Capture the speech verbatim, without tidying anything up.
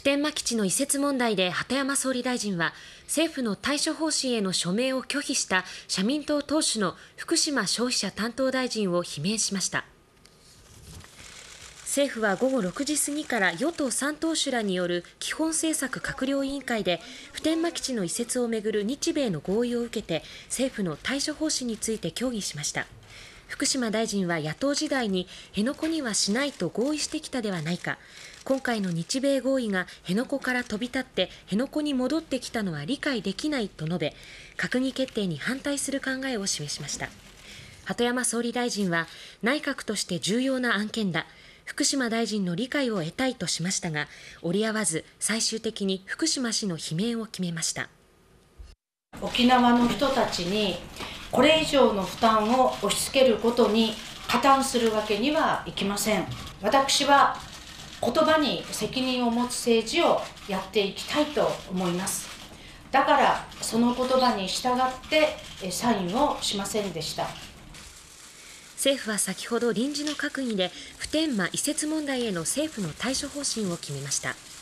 天間基地の移設問題で鳩山総理大臣は政府の対処方針への署名を拒否した社民党党首の福島消費者担当大臣を罷免しました。政府は午後ろくじ過ぎから与党さん党首らによる基本政策閣僚委員会で普天間基地の移設をめぐる日米の合意を受けて政府の対処方針について協議しました。福島大臣は野党時代に辺野古にはしないと合意してきたではないか、今回の日米合意が辺野古から飛び立って辺野古に戻ってきたのは理解できないと述べ、閣議決定に反対する考えを示しました。鳩山総理大臣は内閣として重要な案件だ、福島大臣の理解を得たいとしましたが、折り合わず最終的に福島氏の罷免を決めました。 沖縄の人たちにこれ以上の負担を押し付けることに加担するわけにはいきません。私は言葉に責任を持つ政治をやっていきたいと思います。だからその言葉に従ってサインをしませんでした。 政府は先ほど臨時の閣議で普天間移設問題への政府の対処方針を決めました。